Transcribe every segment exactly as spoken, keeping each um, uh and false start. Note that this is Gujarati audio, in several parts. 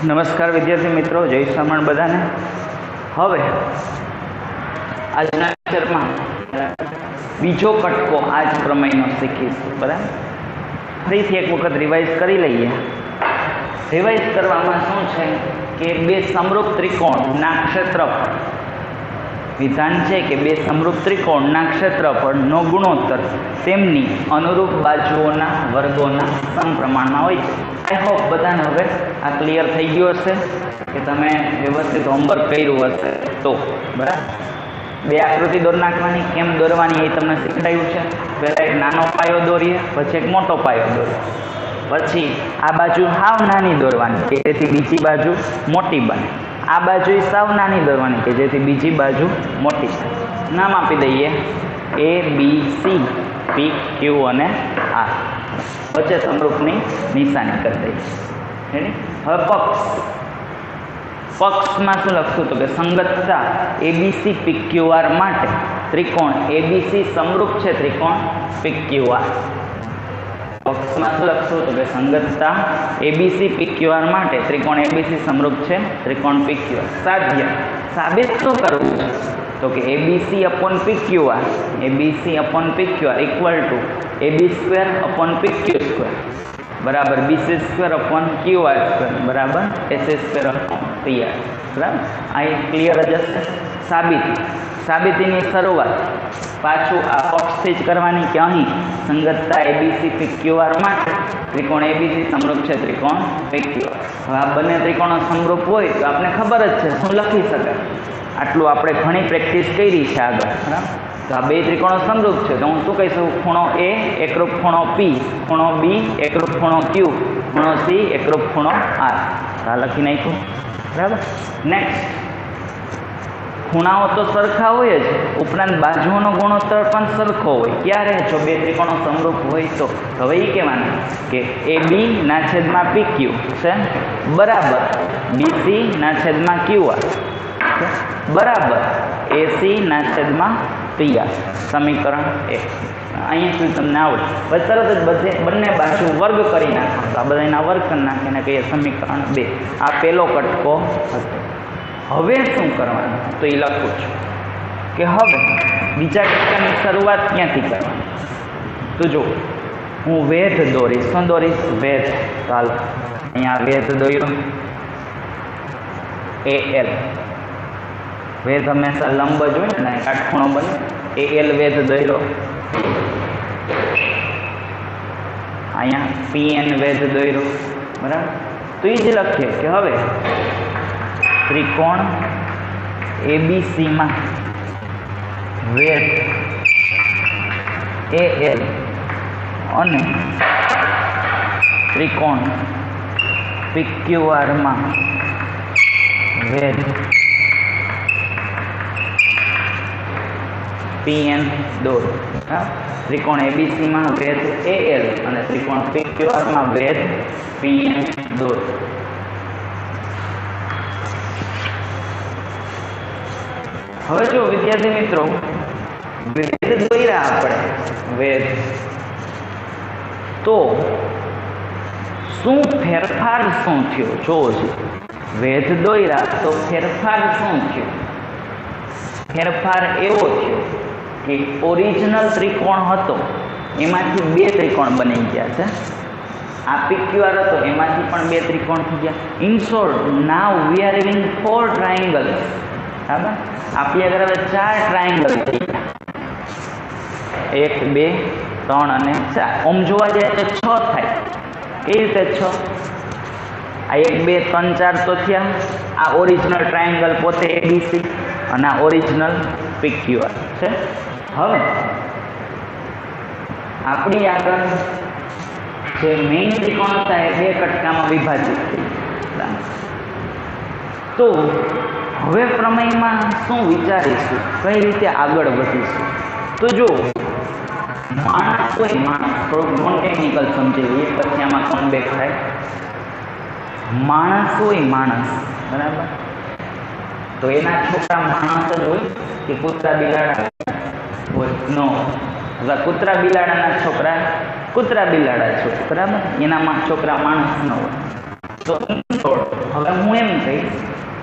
નમસ્કાર વિદ્યાર્થી મિત્રો, જય શ્રાવણ બધાને। હવે આજના લેક્ચરમાં બીજો કટકો આ જ પ્રમેયનો શીખીશું। બરાબર, ફરીથી એક વખત રિવાઇઝ કરી લઈએ। રિવાઇઝ કરવામાં શું છે કે બે સમરૂપ ત્રિકોણના ક્ષેત્રફળ, વિધાન છે કે બે સમરૂપ ત્રિકોણના ક્ષેત્રફળનો ગુણોત્તર તેમની અનુરૂપ બાજુઓના વર્ગોના સમપ્રમાણમાં હોય છે। આઈ હોપ બધાને હવે આ ક્લિયર થઈ ગયું હશે કે તમે વ્યવસ્થિત હોમવર્ક કર્યું હશે તો। બરાબર, બે આકૃતિ દોર નાખવાની, કેમ દોરવાની એ તમને શીખવાડ્યું છે। પહેલાં એક નાનો પાયો દોરીએ, પછી એક મોટો પાયો દોરીએ, પછી આ બાજુ હાવ નાની દોરવાની કે જેથી બીજી બાજુ મોટી બને, આ બાજુ સાવ નાની દોરવાની કે જેથી બીજી બાજુ મોટી થાય। નામ આપી દઈએ એ બી સી, પી ક્યુ અને આર, વચ્ચે સમરૂપની નિશાની કરી દઈએ। હવે પક્ષ, પક્ષમાં શું લખશું તો કે સંગતતા એબીસી પીક્યુઆર માટે ત્રિકોણ એબીસી સમરૂપ છે ત્રિકોણ પીક્યુઆર। પક્ષમાં શું લખશું તો કે સંગતતા એબીસી પીક્યુઆર માટે ત્રિકોણ એબીસી સમરૂપ છે ત્રિકોણ પીક્યુઆર। સાધ્ય, સાબિત શું કરવું છે તો કે ABC upon PQR, ABC upon PQR equal to AB square upon PQ square બરાબર BC square upon QR square બરાબર એસી સ્ક્વેર અપોન પીઆર। બરાબર, અહીં ક્લિયર જ હશે। સાબિતી, સાબિતીની શરૂઆત પાછું આ પક્ષથી જ કરવાની કે અહીં સંગતતા એબીસી પીક્યુઆર માટે ત્રિકોણ એબીસી સમરૂપ છે ત્રિકોણ પીક્યુઆર। હવે આ બંને ત્રિકોણો સમરૂપ હોય તો આપણે ખબર જ છે શું લખી શકાય, આટલું આપણે ઘણી પ્રેક્ટિસ કરી છે આગળ। બરાબર, તો આ બે ત્રિકોણો સમરૂપ છે તો હું શું કહી શકું, ખૂણો એ એકરૂપ ખૂણો પી, ખૂણો બી એકરૂપ ખૂણો ક્યુ, ખૂણો સી એકરૂપ ખૂણો આર। આ લખી નાખ્યું। બરાબર, નેક્સ્ટ, ખૂણાઓ તો સરખા હોય જ, ઉપરાંત બાજુઓનો ગુણોત્તર પણ સરખો હોય। ક્યારે? જો બે ત્રિકોણો સમરૂપ હોય તો હવે એ કહેવાનું કે એ બી ના છેદમાં પી ક્યુ છે બરાબર બીસી ના છેદમાં ક્યુ આર બરાબર એસી ના છેદમાં પીઆર। સમીકરણ એક અહીંયા સુધી તમને આવડે, પછી તરત જ બધે બંને બાજુ વર્ગ કરી નાખો, આ બધાના વર્ગ કરી નાખીને કહીએ સમીકરણ બે। આ પહેલો કટકો હતો। હવે શું કરવાનું તો એ લખું છું કે હવે બીજા કટકાની શરૂઆત ક્યાંથી કરવાની તો જો હું વેધ દોરીશ, શું દોરીશ? વેધ। ચાલો અહીંયા વેધ દોર્યો એ એલ, વેધ હંમેશા લંબ જ હોય ને, કાટખૂણો બને, એ એલ વેધ દોર્યો। અહીંયા પી એન વેધ દોર્યો। બરાબર, તો એ જ લખીએ કે હવે ત્રિકોણ એબીસીમાં વેધ એ એલ અને ત્રિકોણ પીક્યુઆરમાં વેધ પી એન દોરો। ત્રિકોણ એબીસીમાં વેધ એ એલ અને ત્રિકોણ પીક્યુઆરમાં વેધ પી એન દોરો। હવે જો વિદ્યાર્થી મિત્રો વેધ દોર્યા આપણે વેધ, તો શું ફેરફાર શું થયો જોવો છો। વેધ દોર્યા તો ફેરફાર શું થયો? ફેરફાર એવો થયો કે ઓરિજિનલ ત્રિકોણ હતો એમાંથી બે ત્રિકોણ બની ગયા છે, આ પીક્યુઆર હતો એમાંથી પણ બે ત્રિકોણ થઈ ગયા। In short, now we are having four triangle. બરાબર, આપણી આગળ હવે ચાર ટ્રાયંગલ થઈ ગયા, એક બે ત્રણ અને ચાર। ઓમ જોવા જાય તો છ થાય, એ રીતે છ, આ એક બે ત્રણ ચાર તો થયા। આ ઓરિજિનલ ટ્રાયંગલ પોતે એબીસી અને આ ઓરિજિનલ પીક્યુઆર છે। હવે આપણી આગળ જે મેઇન ત્રિકોણ હતા એ બે કટકામાં વિભાજિત થઈ ગયા। તો હવે પ્રમેયમાં શું વિચારીશું, કઈ રીતે આગળ વધીશું તો જો માણસ હોય, માણસ થોડુંક નોન ટેકનિકલ સમજાવીએ પછી આમાં કમબેક થાય। માણસ હોય, માણસ બરાબર, તો એના છોકરા માણસ જ હોય કે કૂતરા બિલાડા હોય? નો, કૂતરા બિલાડાના છોકરા કૂતરા બિલાડા છો, બરાબર, એનામાં છોકરા માણસ ન હોય। તો હવે હું એમ કહીશ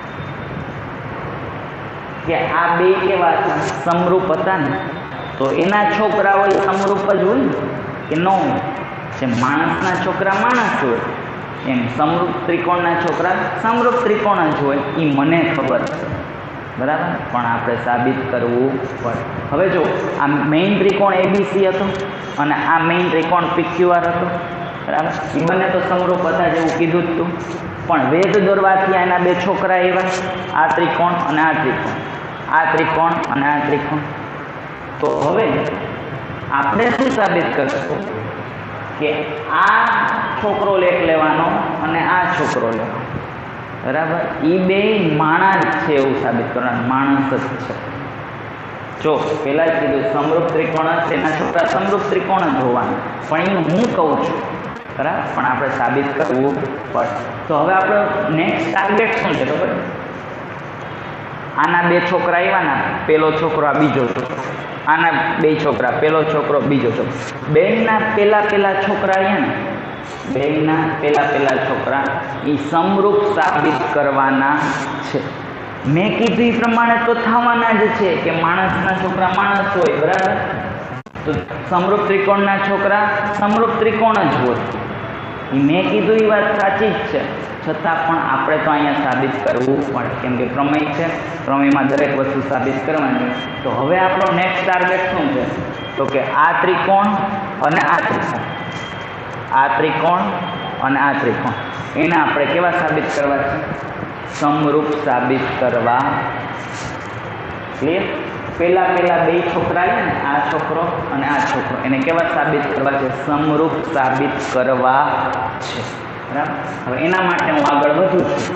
કે આ બે કેવા હતા? સમરૂપ હતા ને, તો એના છોકરાઓ સમરૂપ જ હોય ને કે ન હોય? જેમ માણસના છોકરા માણસ હોય એમ સમરૂપ ત્રિકોણના છોકરા સમરૂપ ત્રિકોણ જ હોય. એ મને ખબર છે, બરાબર, પણ આપણે સાબિત કરવું પડે. હવે જો આ મેઇન ત્રિકોણ એબીસી હતો અને આ મેઇન ત્રિકોણ પીક્યુઆર હતો, બરાબર. એ બંને તો સમરૂપ હતા જેવું કીધું જ તું, પણ વેધ દોરવાથી એના બે છોકરા એવા, આ ત્રિકોણ અને આ ત્રિકોણ, આ ત્રિકોણ અને આ ત્રિકોણ. તો હવે આપણે શું સાબિત કરશું કે આ છોકરો લેખ લેવાનો અને આ છોકરો લેવાનો, બરાબર. એ બે માણસ છે એવું સાબિત કરવાનું, માણસ જ છે. જો પહેલા જ કીધું સમરૂપ ત્રિકોણ છે, એના છોકરા સમરૂપ ત્રિકોણ જ હોવાના, પણ એનું હું કહું છું, બરાબર, પણ આપણે સાબિત કરવું પડે. તો હવે આપણો નેક્સ્ટ ટાર્ગેટ શું છે ખબર? આના બે છોકરા આવ્યા, પેલો છોકરો આ બીજો છોકરો, આના બે છોકરા, પેલો છોકરો બીજો છોકરો, બેના પેલા પેલા છોકરા આવ્યા ને, બેના પેલા પેલા છોકરા એ સમરૂપ સાબિત કરવાના છે. મેં કીધું એ પ્રમાણે તો થવાના જ છે કે માણસના છોકરા માણસ હોય, બરાબર. તો સમરૂપ ત્રિકોણના છોકરા સમરૂપ ત્રિકોણ જ હોય. મેં કીધું એ વાત સાચી જ છે, છતાં પણ આપણે તો અહીંયા સાબિત કરવું પડે, કેમ કે પ્રમેય છે, પ્રમેયમાં દરેક વસ્તુ સાબિત કરવાની. તો હવે આપણો નેક્સ્ટ ટાર્ગેટ શું છે? તો કે આ ત્રિકોણ અને આ ત્રિકોણ, આ ત્રિકોણ અને આ ત્રિકોણ, એને આપણે કેવા સાબિત કરવા છે? સમરૂપ સાબિત કરવા. ક્લિયર? પેલા પેલા બે છોકરા છે ને, આ છોકરો અને આ છોકરો, એને કેવા સાબિત કરવા છે? સમરૂપ સાબિત કરવા છે, બરાબર. હવે એના માટે હું આગળ વધું છું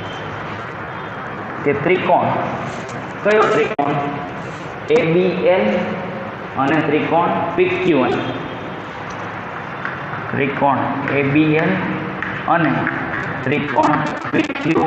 કે ત્રિકોણ, કયો ત્રિકોણ? એ બી એલ અને ત્રિકોણ પીક્યુએન. ત્રિકોણ એ બી એલ અને ત્રિકોણ પીક્યુ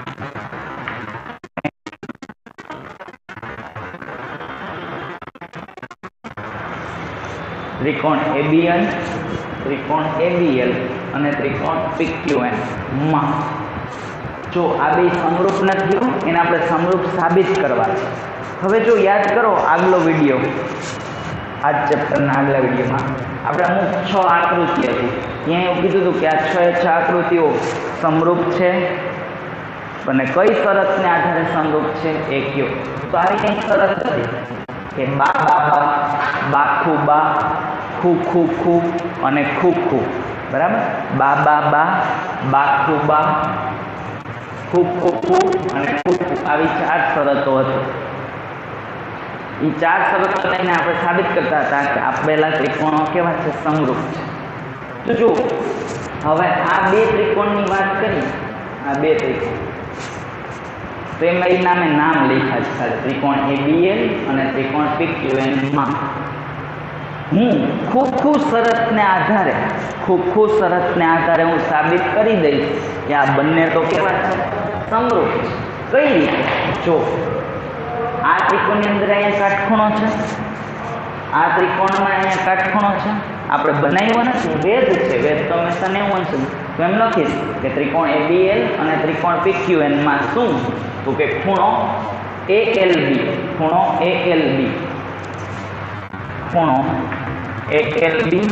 ત્રિકોણ એબીએન, ત્રિકોણ એબીએલ અને ત્રિકોણ પીક્યુએન માં જો આ બે સમરૂપ નથી, એને આપણે સમરૂપ સાબિત કરવા છે. હવે જો યાદ કરો આગલો વિડીયો, આ ચેપ્ટરના આગલા વિડીયોમાં આપણે અમુક છ આકૃતિ હતી, ત્યાં એવું કીધું હતું કે આ છ છ આકૃતિઓ સમરૂપ છે અને કઈ શરતને આધારે સમરૂપ છે એ કયો. તો આવી કંઈક શરત હતી કે બા બા બા, બાખુ બા, ખુ ખુ ખુ અને ખુ ખુ, બરાબર. બા બા બા, બાખુ બા, ખુ ખુ ખુ અને ખુ ખુ, આવી ચાર શરતો હતી. એ ચાર શરતો લઈને આપણે સાબિત કરતા હતા કે આપેલા ત્રિકોણો કેવા છે? સમરૂપ છે. તો જો હવે આ બે ત્રિકોણની વાત કરી, આ બે ત્રિકોણ તો એમાં એના મેં નામ લખ્યા છે ખાલી, ત્રિકોણ એબીએલ અને ત્રિકોણ પીક્યુએન માં હું ખૂબ ખૂબ શરતને આધારે ખૂબ ખૂબ શરતને આધારે હું સાબિત કરી દઈશ કે આ બંને તો કેવા છે? સમરૂપ છે. કઈ રીતે? જો આ ત્રિકોણની અંદર અહીંયા કાટખૂણો છે, આ ત્રિકોણમાં અહીંયા કાટખૂણો છે, આપણે બનાવ્યો નથી, વેદ છે. વેદ તો હંમેશા નેવું છે. તો એમ લખીશ કે ત્રિકોણ એબીએલ અને ત્રિકોણ પીક્યુએન માં શું? તો કે ખૂણો એ એલ બી, ખૂણો એ એલ બી, ખૂણો એ એલ બી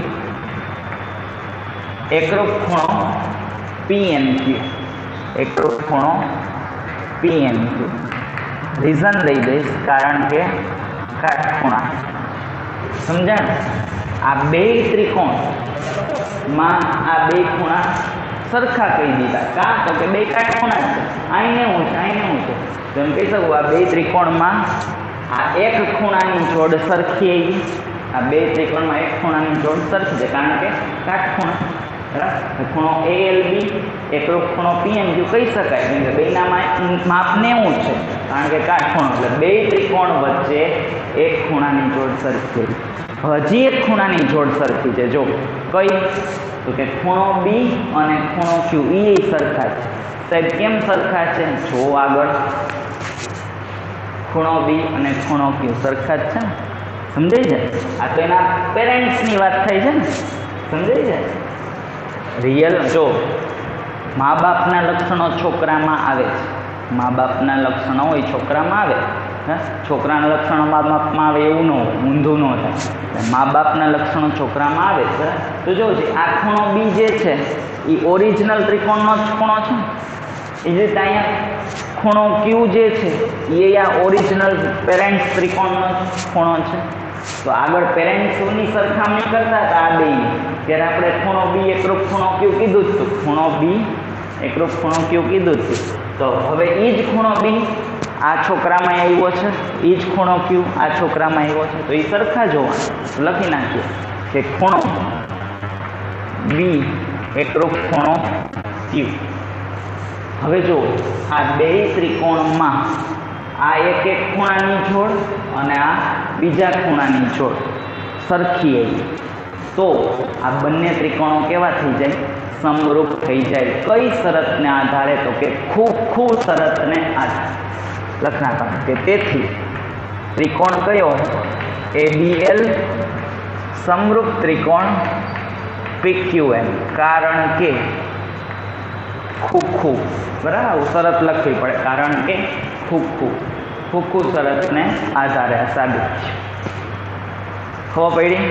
એકરૂપ ખૂણો પી એન ક્યુ, એકરૂપ ખૂણો પી એન ક્યુ. રીઝન લઈ દઈશ કારણ કે કાટખૂણા. સમજાય? આ બે ત્રિકોણમાં આ બે ખૂણા સરખા કહી દીધા. કાં તો કે બે કાટખૂણા છે, આઈને હું છે, આઈને હું છે. તો એમ કહી શકું આ બે ત્રિકોણમાં આ એક ખૂણાની જોડ સરખી આવી, આ બે ત્રિકોણમાં એક ખૂણાની જોડ સરખી છે કારણ કે કાટખૂણા, બરાબર. ખૂણો એ એલ બી એકરૂપ ખૂણો પી એન ક્યુ કહી શકાય, કેમ કે બેના માપ નેવું છે કારણ કે કાટખૂણો, એટલે બે ત્રિકોણ વચ્ચે એક ખૂણાની જોડ સરખી. હજી એક ખૂણાની જોડ સરખી છે. જો કઈ? તો કે ખૂણો બી અને ખૂણો ક્યુ એ સરખા છે. સાહેબ કેમ સરખા છે? જો આગળ ખૂણો બી અને ખૂણો ક્યુ સરખા જ છે ને, સમજાઈ જાય? આ તો એના પેરેન્ટ્સની વાત થઈ છે ને, સમજાઈ જાય? રિયલ જો મા બાપના લક્ષણો છોકરામાં આવે છે, મા બાપના લક્ષણો હોય છોકરામાં આવે, હા છોકરાના લક્ષણો મા બાપમાં આવે એવું ન હોય, ઊંધું ન થાય, મા બાપના લક્ષણો છોકરામાં આવે છે. તો જોજો આ ખૂણો બી જે છે એ ઓરિજિનલ ત્રિકોણનો જ ખૂણો છે. એ જ રીતે અહીંયા ખૂણો ક્યુ જે છે એ આ ઓરિજિનલ પેરેન્ટ્સ ત્રિકોણનો જ ખૂણો છે. તો આગળ પેરેન્ટ્સની સરખામણી કરતા હતા આ બે, ત્યારે આપણે ખૂણો બી એકરૂપ ખૂણો ક્યુ કીધું જ હતું, ખૂણો બી એકરૂપ ખૂણો ક્યુ કીધું જ હતું. તો હવે એ જ ખૂણો બી આ છોકરામાં આવ્યો છે, એ જ ખૂણો ક્યુ આ છોકરામાં આવ્યો છે. તો એ સરખા જોવાના, લખી નાખીએ કે ખૂણો બી એકરૂપ ખૂણો ક્યુ. હવે જો આ બે ત્રિકોણમાં આ એક એક ખૂણાની જોડ અને આ બીજા ખૂણાની જોડ સરખી આવી તો આ બંને ત્રિકોણો કેવા થઈ જાય? સમરૂપ થઈ જાય. કઈ શરતને આધારે? તો કે ખૂબ ખૂબ શરતને આધારે. લખના કે તેથી ત્રિકોણ કયો? એ બી એલ સમરૂપ ત્રિકોણ પી ક્યુ એમ. કારણ કે ખૂબ ખૂબ બરાબર શરત લખવી પડે, કારણ કે ખૂબ ખૂબ ખૂબ ખૂબ શરતને આધારે આ સાબિત છે. ખબર પડી?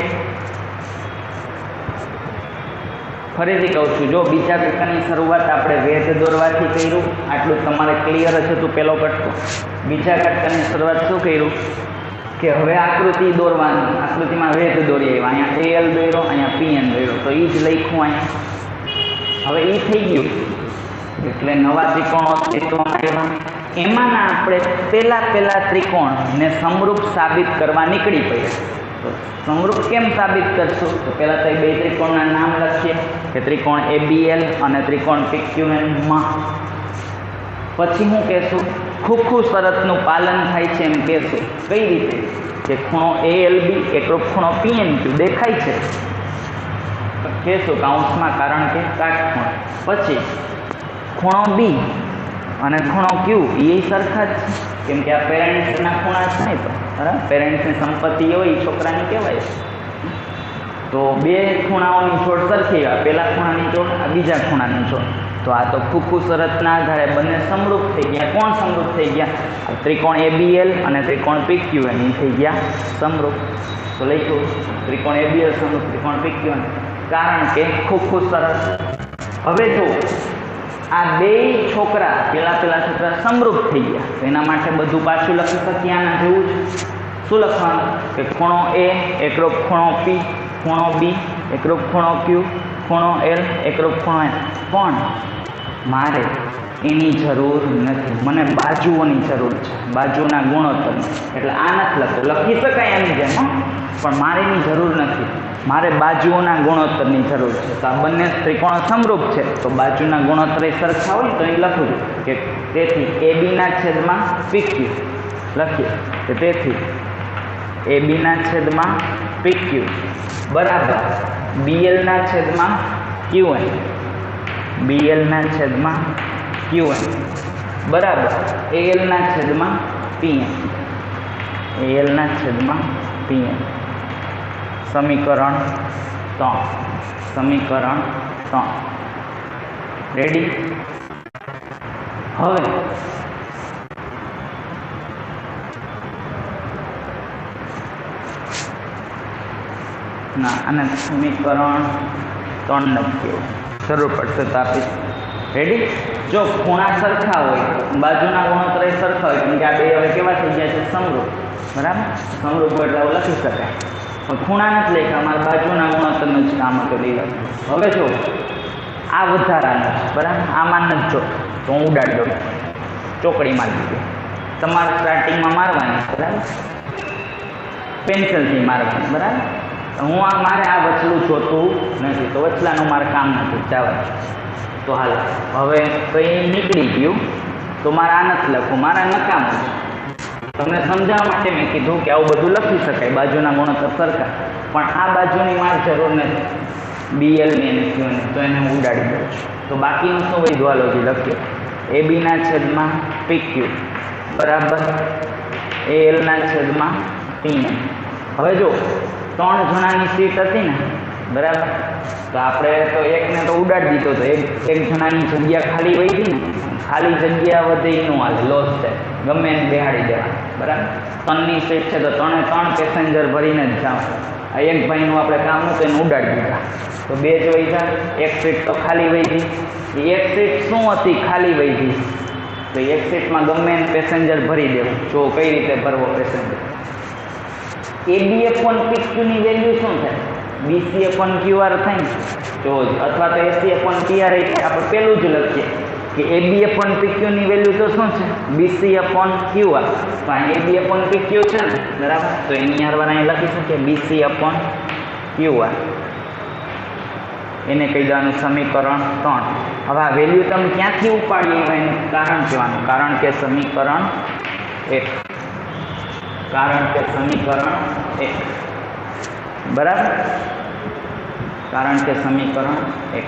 ફરીથી કહું છું, જો બીજા પ્રકારની શરૂઆત આપણે વેધ દોરવાથી કર્યું, આટલું તમારે ક્લિયર જ હતું પેલો કટકો. બીજા કટકાની શરૂઆત શું કર્યું કે હવે આકૃતિ દોરવાની, આકૃતિમાં વેધ દોરી આવ્યા. અહીંયા એ એલ દોર્યો, અહીંયા પી એન દોર્યો, તો એ જ લખ્યું અહીંયા. હવે એ થઈ ગયું એટલે નવા ત્રિકોણો અસ્તિત્વમાં આવ્યા. એમાંના આપણે પહેલા પહેલા ત્રિકોણને સમરૂપ સાબિત કરવા નીકળી પડ્યા. તો સમરૂપ કેમ સાબિત કરશું? તો પહેલાં તો એ બે ત્રિકોણના નામ લખીએ કે ત્રિકોણ એ બી એલ અને ત્રિકોણ પી ક્યુ એનમાં. પછી હું કહેશું ખૂબ ખૂબ શરતનું પાલન થાય છે એમ કહેશું. કઈ રીતે? કે ખૂણો એ એલ બી એકરૂપ ખૂણો પી એન ક્યુ દેખાય છે કહેશું કાઉન્સમાં, કારણ કે કાટખૂણો. પછી ખૂણો બી અને ખૂણો ક્યુ એ સરખા જ છે, કેમ કે આ પેરેન્ટ્સના ખૂણા છે ને. તો બરાબર પેરેન્ટ્સની સંપત્તિ હોય એ છોકરાની કહેવાય. તો બે ખૂણાઓની જોડ સરખી, આ પહેલા ખૂણાની જોડ, આ બીજા ખૂણાની જોડ. તો આ તો ખૂબ ખૂબ શરતના આધારે બંને સમરૂપ થઈ ગયા. કોણ સમરૂપ થઈ ગયા? ત્રિકોણ એ બી એલ અને ત્રિકોણ પી ક્યુ એન એ થઈ ગયા સમરૂપ. તો લખ્યું ત્રિકોણ એ બી એલ સમરૂપ ત્રિકોણ પી ક્યુ એન, કારણ કે ખૂબ ખૂબ સરસ. હવે જો આ બે છોકરા પેલા પેલા છોકરા સમરૂપ થઈ ગયા, તો એના માટે બધું પાછું લખી શકીએ આના જેવું જ. શું લખવાનું? કે ખૂણો એ એકરૂપ ખૂણો પી, ખૂણો બી એકરૂપ ખૂણો ક્યુ, ખૂણો એલ એકરૂપ ખૂણો એન. પણ મારે એની જરૂર નથી, મને બાજુઓની જરૂર છે, બાજુના ગુણોત્તરની. એટલે આ નથી લખવું, લખી શકાય એની જેમ, પણ મારે એની જરૂર નથી. મારે બાજુઓના ગુણોત્તરની જરૂર છે. તો આ બંને ત્રિકોણ સમરૂપ છે, તો બાજુના ગુણોત્તર સરખા હોય તો એ લખું છું કે તેથી એ બીના છેદમાં પી ક્યુ લખીએ કે તેથી એ બીના છેદમાં પી ક્યુ બરાબર બી એલના છેદમાં ક્યુ એન, બી એલના છેદમાં ક્યુ એન બરાબર એ એલના છેદમાં પી એન, એ એલના છેદમાં પી એન. સમીકરણ ત્રણ, સમીકરણ ત્રણ રેડી. હવે ના અને સમીકરણ ત્રણ નથી કેવું, જરૂર પડશે તો આપીશ. રેડી. જો ખૂણા સરખા હોય, બાજુના ગુણોત્તર સરખા હોય, કેમ કે આ બે હવે કેવા થઈ ગયા છે? સમરૂપ. બરાબર, સમરૂપ એટલે લખી શકાય. પણ ખૂણા નથી લખ્યા, અમારા બાજુના ગુણોત્તરનું જ કામ હતું લીધું. હવે જો આ વધારાનું બરાબર, આમાં નથી જો તો હું ઉડાડી દઉં, ચોકડી મારી દીધી. તમારે સ્ટાર્ટિંગમાં મારવાની બરાબર, પેન્સિલથી મારવાની બરાબર. હું આ મારે આ વચલું જોતું નથી, તો વચલાનું મારે કામ નથી જવા. તો હાલ હવે કંઈ નીકળી ગયું તો મારે આ નથી લખવું, મારા નકામું છે. તમને સમજાવવા માટે મેં કીધું કે આવું બધું લખી શકાય, બાજુના ગુણોત્તર સરખા. પણ આ બાજુની મારે જરૂર નથી, બી એલની અને ક્યુની, તો એને હું ઉડાડી દઉં છું. તો બાકીનું શું વૈધ્વાલોજી લખ્યું? એ બીના છેદમાં પી ક્યુ બરાબર એ એલના છેદમાં પી એન. હવે જો ત્રણ જણાની સીટ હતી ને, બરાબર. તો આપણે તો એકને તો ઉડાડી દીધો તો એક એક જણાની જગ્યા ખાલી વહી ગઈ ને, ખાલી જગ્યા વધે એનું હાલે, લોસ છે, ગમે એને બેહાડી દેવા. બરાબર. ત્રણની સીટ છે તો ત્રણે ત્રણ પેસેન્જર ભરીને જ જાવ. આ એક ભાઈનું આપણે કામ હતું એને ઉડાડી દીધા તો બે જ વહી જાય, એક સીટ તો ખાલી વહી ગઈ. એ એક સીટ શું હતી? ખાલી વહી ગઈ. તો એક સીટમાં ગમે એને પેસેન્જર ભરી દેવું. જો કઈ રીતે ભરવો પેસેન્જર. એબી અપોન પીક્યુની વેલ્યુ શું થાય? બીસી અપોન ક્યુઆર થાય ને, જો અથવા તો એસી અપોન પીઆર. આપણે પેલું જ લખીએ કે એબી અપોન પીક્યુની વેલ્યુ તો શું છે? BC upon QR. તો અહીં એબી અપોન પીક્યુ છે ને, બરાબર. તો એની હારવાર અહીં લખી શકીએ બીસી અપોન ક્યુઆર. એને કહી દેવાનું સમીકરણ ત્રણ. હવે આ વેલ્યુ તમે ક્યાંથી ઉપાડીએ એનું કારણ કહેવાનું. કારણ કે સમીકરણ એક. કારણ કે સમીકરણ એક. બરાબર. કારણ કે સમીકરણ એક.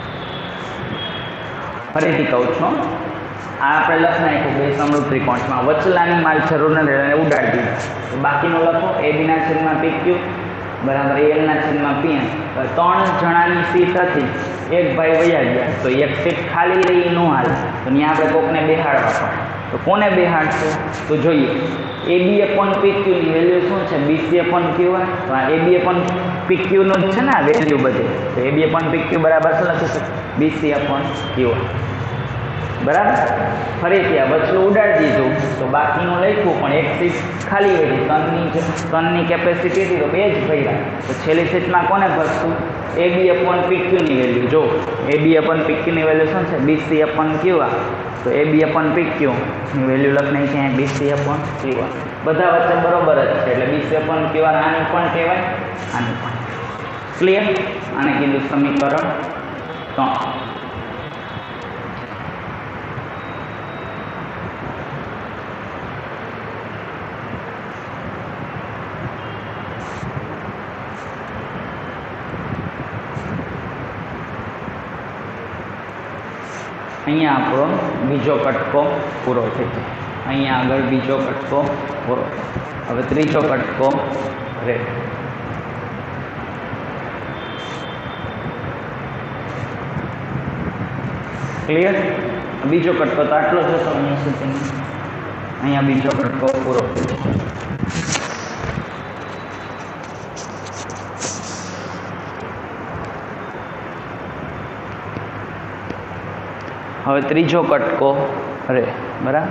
ફરીથી કહું છું, આ આપણે લખ નાખ્યું બે સમરૂપ ત્રિકોણમાં વચલાની માલ જરૂર નથી એને ઉડાડી દીધા. તો બાકીનું લખો એબીના છેદમાં પીક્યુ બરાબર એલના છેદમાં પીએન. ત્રણ જણાની સીટ હતી, એક ભાઈ વયા ગયા તો એક સીટ ખાલી રહી ન હાલે, તો ત્યાં આપણે કોકને બેહાડવા પડે. તો કોને બેહાડશું? તો જોઈએ એબી અપોન પીક્યુની વેલ્યુ શું છે? BC upon QR. તો આ એબી અપોન પીક્યુનું જ છે ને આ વેલ્યુ બધી. તો એબી અપોન પીક્યુ બરાબર શું લખીશું? BC upon QR. બરાબર. ફરીથી આ વચલું ઉડાડી દીધું તો બાકીનું લખ્યું પણ એક સીટ ખાલી હોય. ત્રણની ત્રણની કેપેસિટી હતી તો બે જ ભર્યા. તો છેલ્લી સીટમાં કોને ભરશું? એબી અપોન પીક્યુની વેલ્યુ. જો એબી અપોન પીક્યુની વેલ્યુ શું છે? BC upon QR. તો એબી અપોન પીક્યુની વેલ્યુ લખ નહીં છે બીસી અપોન ક્યુઆર. બધા વચ્ચે બરોબર જ છે એટલે બીસી અપોન ક્યુઆર આની પણ કહેવાય, આની પણ. ક્લિયર? આને કીધું સમીકરણ ત્રણ. અહીંયા આપણો બીજો કટકો પૂરો થઈ જાય. અહીંયા આગળ બીજો કટકો પૂરો થાય. હવે ત્રીજો કટકો રેડ. ક્લિયર? બીજો કટકો તો આટલો જ હતો અહીંયા સુધી. અહીંયા બીજો કટકો પૂરો થઈ જાય. હવે ત્રીજો કટકો રે. બરાબર.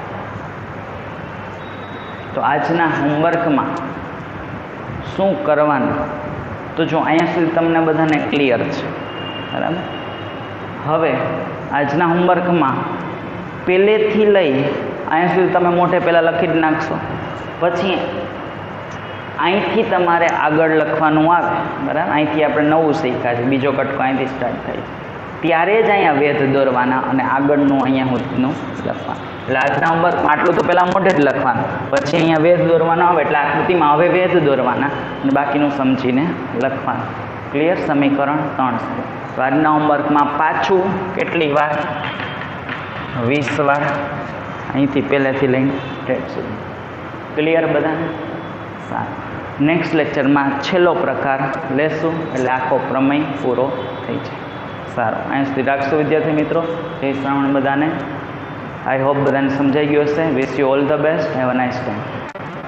તો આજના હોમવર્કમાં શું કરવાનું? તો જો અહીંયા સુધી તમને બધાને ક્લિયર છે. બરાબર. હવે આજના હોમવર્કમાં પહેલેથી લઈ અહીંયા સુધી તમે મોઢે પહેલાં લખી જ નાખશો. પછી અહીંથી તમારે આગળ લખવાનું આવે. બરાબર. અહીંથી આપણે નવું શીખ્યા છે. બીજો કટકો અહીંથી સ્ટાર્ટ થાય છે. ત્યારે જ અહીંયા વેધ દોરવાના અને આગળનું અહીંયા સુધીનું લખવાનું. એટલે આજના હોમવર્કમાં આટલું તો પહેલાં મોઢે જ લખવાનું, પછી અહીંયા વેધ દોરવાનો આવે એટલે આકૃતિમાં હવે વેધ દોરવાના અને બાકીનું સમજીને લખવાનું. ક્લિયર? સમીકરણ ત્રણ. તો આજના હોમવર્કમાં પાછું કેટલી વાર? વીસ વાર. અહીંથી પહેલેથી લઈને ટેટ સુધી. ક્લિયર બધાને? સારું. નેક્સ્ટ લેક્ચરમાં છેલ્લો પ્રકાર લેશું એટલે આખો પ્રમેય પૂરો થઈ જાય. સારું. અહીં સુધી રાખશું વિદ્યાર્થી મિત્રો. જય શ્રાવણ બધાને. આઈ હોપ બધાને સમજાઈ ગયું હશે. Wish you all the best. Have a nice time.